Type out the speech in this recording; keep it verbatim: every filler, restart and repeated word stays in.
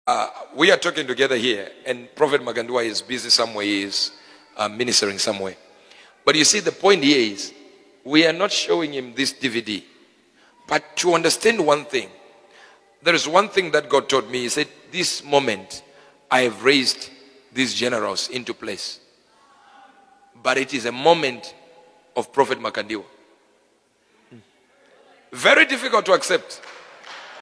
Uh, we are talking together here, and Prophet Makandiwa is busy somewhere, he is uh, ministering somewhere. But you see, the point here is, we are not showing him this D V D. But to understand one thing, there is one thing that God taught me. He said, this moment, I have raised these generals into place. But it is a moment of Prophet Makandiwa. Very difficult to accept.